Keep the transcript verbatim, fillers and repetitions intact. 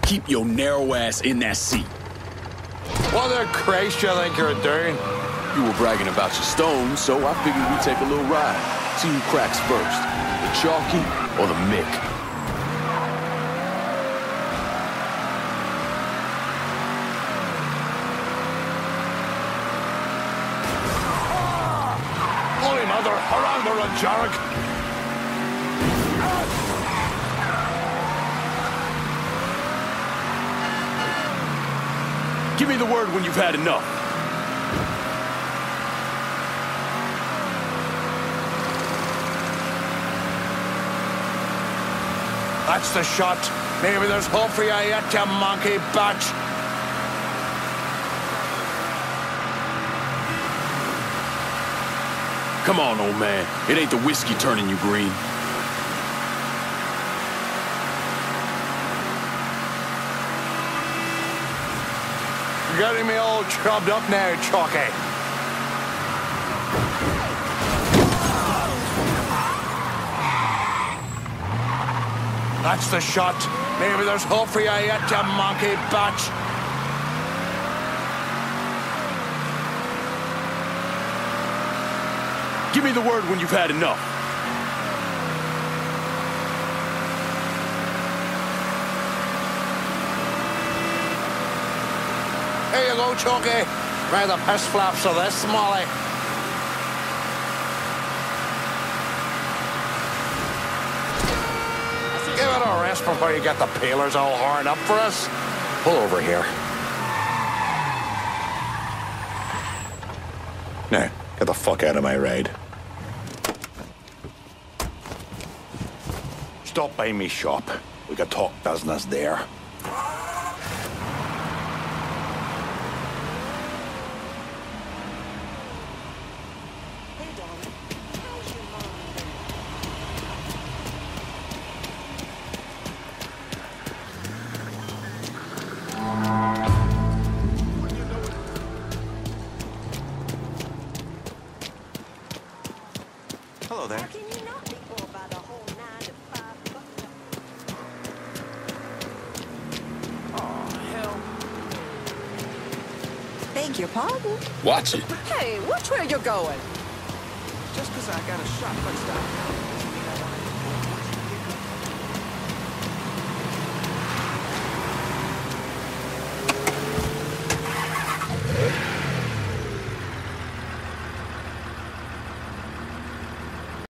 Keep your narrow ass in that seat. What the Christ you think you're doing? You were bragging about your stones, so I figured we'd take a little ride. See who cracks first, the Chalky or the Mick. Holy mother, around the run, Jarek! Give me the word when you've had enough. That's the shot. Maybe there's hope for you yet, you monkey batch. Come on, old man. It ain't the whiskey turning you green. You're getting me all chubbed up now, Chalky. That's the shot. Maybe there's hope for you yet, you monkey batch. Give me the word when you've had enough. Here you go, Chalky. Try the piss flaps of this, Molly. Give it a rest before you get the peelers all horned up for us. Pull over here. Now, get the fuck out of my ride. Stop by me shop. We could talk business there. Hello there. Beg your pardon? Watch it. Hey, which way are you going? Just 'cause I got a shot first out.